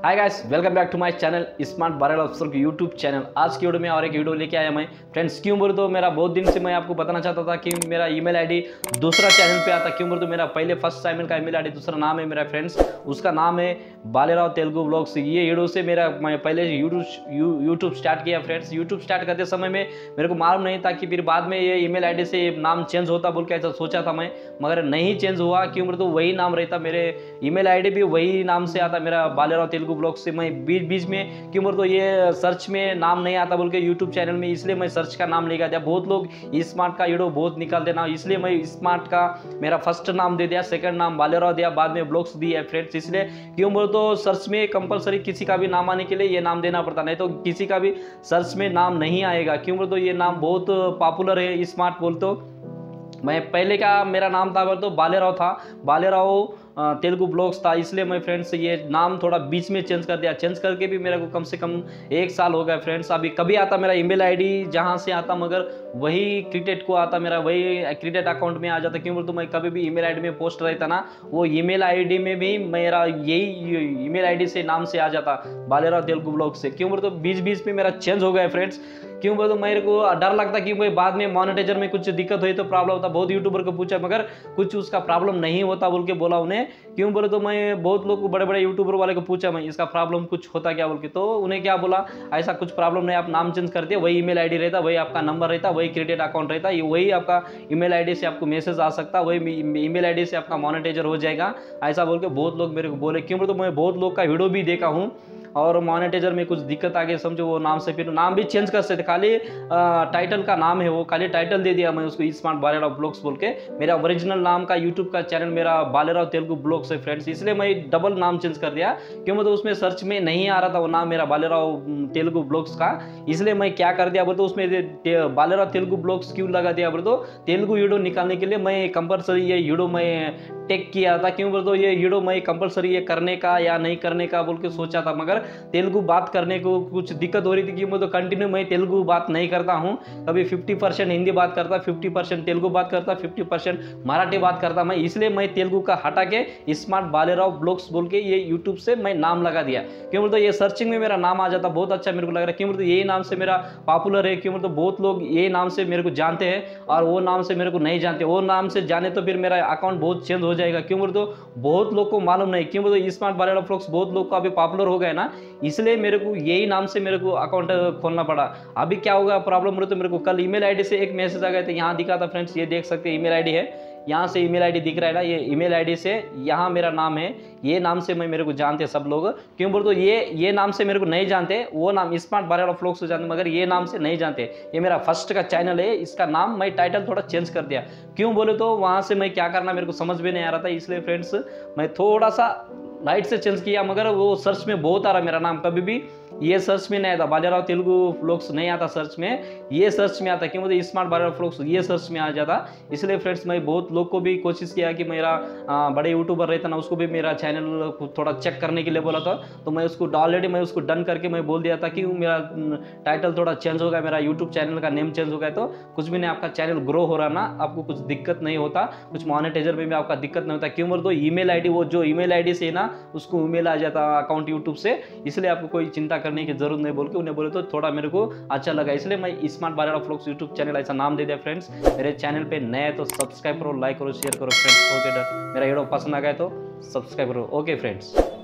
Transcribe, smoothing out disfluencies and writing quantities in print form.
Hi guys, welcome back to my channel smart viral अफसर के YouTube channel. आज की वीडियो में और एक वीडियो लेके आया मैं फ्रेंड्स। क्यों बोले तो मेरा बहुत दिन से मैं आपको बताना चाहता था कि मेरा ईमेल आईडी दूसरा चैनल पे आता। क्यों बोले तो मेरा पहले फर्स्ट चैनल का ईमेल आईडी दूसरा नाम है मेरा फ्रेंड्स, उसका नाम है बालेराव तेलुगु ब्लॉग्स। ये वीडियो से मैं पहले यूट्यूब स्टार्ट किया फ्रेंड्स। यूट्यूब स्टार्ट करते समय में मेरे को मालूम नहीं था कि फिर बाद में ये ईमेल आईडी से नाम चेंज होता बोल के ऐसा सोचा था मैं, मगर नहीं चेंज हुआ। क्यों बोले तो वही नाम रहता, मेरे ईमेल आईडी भी वही नाम से आता मेरा बालेराव तेलुगु ब्लॉग से। मैं बीच में क्यों बोल तो ये सर्च में नाम नहीं आता बोल के यूट्यूब चैनल में, इसलिए मैं सर्च का नाम लेकर दिया। बहुत लोग स्मार्ट का वीडियो बहुत निकाल देना, इसलिए मैं स्मार्ट का मेरा फर्स्ट नाम दे दिया, सेकंड नाम बालेराव दिया, बाद में ब्लॉग्स दिया फ्रेंड्स। इसलिए क्यों बोल तो सर्च में कंपलसरी किसी का भी नाम आने के लिए ये नाम देना पड़ता, नहीं तो किसी का भी सर्च में नाम नहीं आएगा। क्यों बोल तो ये नाम बहुत पॉपुलर है स्मार्ट बोल तो। मैं पहले का मेरा नाम था तो बालेराव था, बालेराव तेलुगु ब्लॉग्स था, इसलिए मैं फ्रेंड्स ये नाम थोड़ा बीच में चेंज कर दिया। चेंज करके भी मेरे को कम से कम 1 साल हो गया फ्रेंड्स। अभी कभी आता मेरा ईमेल आईडी जहां से आता, मगर वही क्रिकेट को आता, मेरा वही क्रिकेट अकाउंट में आ जाता। क्यों बोल तो मैं कभी भी ईमेल आईडी में पोस्ट रहता ना, वो ईमेल आईडी में भी मेरा यही ईमेल आईडी से नाम से आ जाता, बालेराव तेलुगु ब्लॉग से। क्यों बोल तो बीच में मेरा चेंज हो गया फ्रेंड्स। क्यों बोल तो मेरे को डर लगता कि भाई बाद में मोनेटाइजर में कुछ दिक्कत हुई तो प्रॉब्लम होता। बहुत यूट्यूबर को पूछा मगर कुछ उसका प्रॉब्लम नहीं होता बोल के बोला उन्हें। क्यों बोले तो मैं बहुत लोग को बड़े बड़े यूट्यूबर वाले को पूछा मैं इसका प्रॉब्लम कुछ होता क्या बोल के, तो उन्हें क्या बोला ऐसा कुछ प्रॉब्लम नहीं, आप नाम चेंज करते वही ईमेल आईडी रहता, वही आपका नंबर रहता, वही क्रेडिट अकाउंट रहता, वही आपका ईमेल आईडी से आपको मैसेज आ सकता, वही ईमेल आईडी से आपका मोनेटाइजर हो जाएगा, ऐसा बोल के बहुत लोग मेरे को बोले। क्यों बोले तो मैं बहुत लोग का वीडियो भी देखा हूँ और मोनेटाइजर में कुछ दिक्कत आ गई समझो, वो नाम से फिर नाम भी चेंज कर सकते, खाली टाइटल का नाम है वो, खाली टाइटल दे दिया मैं उसको स्मार्ट बालेराव ब्लॉग्स बोल के। मेरा ओरिजिनल नाम का यूट्यूब का चैनल मेरा बालेराव तेलुगु ब्लॉग्स है फ्रेंड्स, इसलिए मैं डबल नाम चेंज कर दिया। क्यों मतलब उसमें सर्च में नहीं आ रहा था वो नाम मेरा बालेराव तेलुगु ब्लॉग्स का, इसलिए मैं क्या कर दिया बोले तो उसमें बालेराव तेलुगु ब्लॉग्स क्यों लगा दिया बोले तो तेलुगु वीडियो निकालने के लिए मैं कंपलसरी ये वीडियो मैं टेक किया था। क्यों बोले तो ये वीडियो मैं कंपलसरी ये करने का या नहीं करने का बोल के सोचा था, मगर तेलुगु बात करने को कुछ दिक्कत हो रही थी कि मैं तो कंटिन्यू मैं तेलुगु बात नहीं करता हूँ, कभी 50% हिंदी बात करता, 50% तेलुगु बात करता, 50% मराठी बात करता मैं, इसलिए मैं तेलुगु का हटा के स्मार्ट बालेराव ब्लॉग्स बोल के ये यूट्यूब से मैं नाम लगा दिया। क्यों बोलते ये सर्चिंग में मेरा नाम आ जाता, बहुत अच्छा मेरे को लग रहा है। क्यों बोलते यही नाम से मेरा पॉपुलर है। क्यों बोलते बहुत लोग ये नाम से मेरे को जानते हैं और वो नाम से मेरे को नहीं जानते, वो नाम से जाने तो फिर मेरा अकाउंट बहुत चेंज हो जाएगा। क्यों बोलते बहुत लोग को मालूम नहीं। क्यों बोलते स्मार्ट बालेराव ब्लॉग्स बहुत लोग को अभी पॉपुलर हो गए ना, इसलिए मेरे को यही नाम से मेरे को अकाउंट खोलना पड़ा। अभी क्या होगा प्रॉब्लम बोले तो मेरे को कल ईमेल आईडी से एक मैसेज आ गया था, यहाँ दिखा था फ्रेंड्स, ये देख सकते हैं ईमेल आईडी है, यहाँ से ईमेल आईडी दिख रहा है ना, ये ईमेल आईडी से यहाँ मेरा नाम है, ये नाम से मेरे को जानते हैं सब लोग। क्यों बोल तो ये नाम से मेरे को नहीं जानते, वो नाम स्मार्ट बालेराव ब्लॉग्स से जानते, मगर ये नाम से नहीं जानते। ये मेरा फर्स्ट का चैनल है, इसका नाम मैं टाइटल थोड़ा चेंज कर दिया। क्यों बोले तो वहाँ से मैं क्या करना मेरे को समझ में नहीं आ रहा था, इसलिए फ्रेंड्स मैं थोड़ा सा लाइट से चेंज किया, मगर वो सर्च में बहुत आ रहा मेरा नाम। कभी भी ये सर्च में नहीं आता, बालेराव तेलुगु ब्लॉग्स नहीं आता सर्च में, ये सर्च में आता। क्यों बोलते स्मार्ट बालेराव ब्लॉग्स ये सर्च में आ जाता। इसलिए फ्रेंड्स मैं बहुत लोग को भी कोशिश किया कि मेरा बड़े यूट्यूबर रहता ना, उसको भी मेरा चैनल थोड़ा चेक करने के लिए बोला था, तो मैं उसको ऑलरेडी मैं उसको डन करके मैं बोल दिया था कि मेरा टाइटल थोड़ा चेंज हो गया, मेरा यूट्यूब चैनल का नेम चेंज हो गया, तो कुछ भी नहीं, आपका चैनल ग्रो हो रहा ना, आपको कुछ दिक्कत नहीं होता, कुछ मोनेटाइजर में भी आपका दिक्कत नहीं होता। क्यों बोल तो ईमेल आईडी वो जो ईमेल आईडी से ना उसको ईमेल आ जाता अकाउंट यूट्यूब से, इसलिए आपको कोई चिंता करने की जरूरत नहीं बोल के उन्हें बोले तो थोड़ा मेरे को अच्छा लगा, इसलिए मैं smart Balerao blogs YouTube channel ऐसा नाम दे दिया फ्रेंड्स। मेरे चैनल पे नए तो सब्सक्राइब करो, लाइक करो, शेयर करो फ्रेंड्स। ओके, मेरा वीडियो पसंद आ गया तो सब्सक्राइब करो। Okay friends.